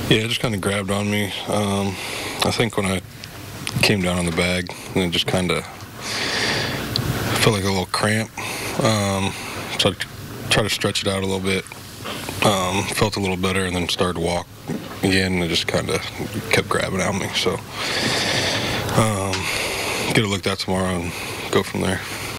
Yeah, it just kind of grabbed on me. I think when I came down on the bag, and it just kind of felt like a little cramp. So I tried to stretch it out a little bit. Felt a little better, and then started to walk again, and it just kind of kept grabbing on me. So get it looked at tomorrow and go from there.